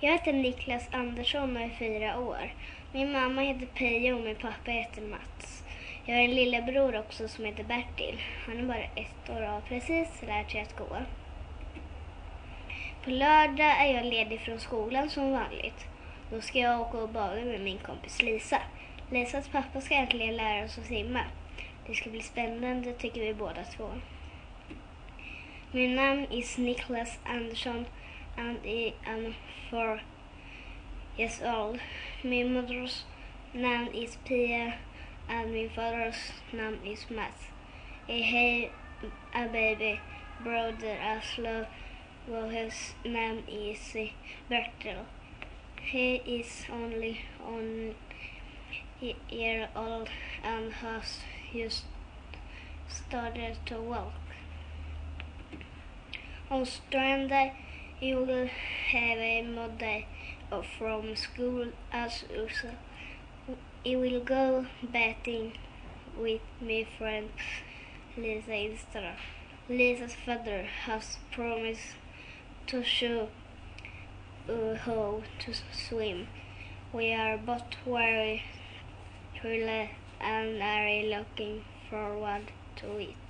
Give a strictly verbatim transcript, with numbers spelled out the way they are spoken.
Jag heter Niklas Andersson och är fyra år. Min mamma heter Pia och min pappa heter Mats. Jag har en lillebror också som heter Bertil. Han är bara ett år och har precis lärt sig att gå. På lördag är jag ledig från skolan som vanligt. Då ska jag åka och bada med min kompis Lisa. Lisas pappa ska äntligen lära oss att simma. Det ska bli spännande tycker vi båda två. Min namn är Niklas Andersson and I am four years old. Min mother's name is Pia and my father's name is Mats. I have a baby brother as well. Well, his name is Bertil. He is only one year old and has just started to walk. On Sunday, you will have a Monday off from school as usual. I will go bathing with my friend Lisa instead. Lisa's father has promised to show uh, how to swim. We are both very thrilled and are looking forward to it.